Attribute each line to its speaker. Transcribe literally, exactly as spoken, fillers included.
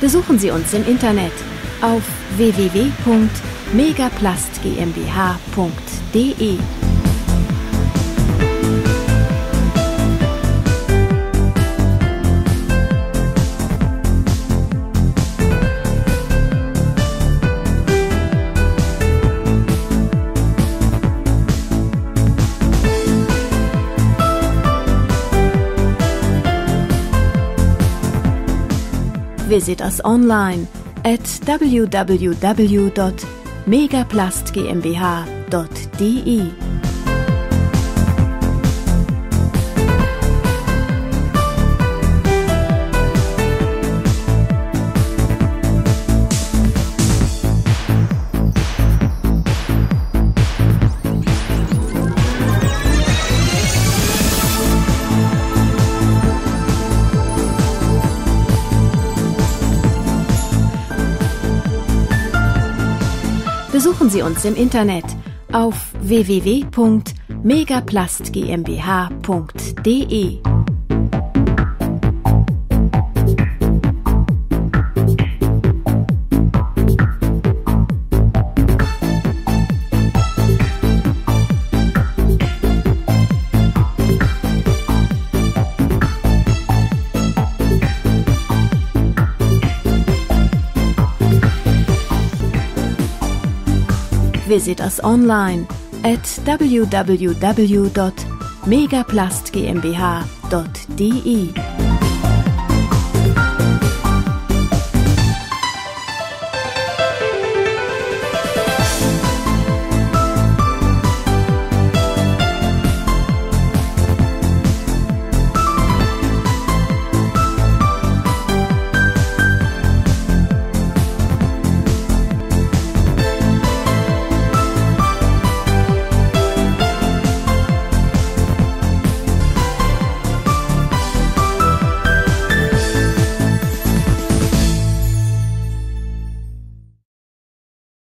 Speaker 1: Besuchen Sie uns im Internet auf w w w punkt megaplast gmbh punkt de. Visit us online at w w w dot megaplast gmbh dot de. Besuchen Sie uns im Internet auf w w w punkt megaplast gmbh punkt de. Visit us online at w w w dot megaplast gmbh dot de.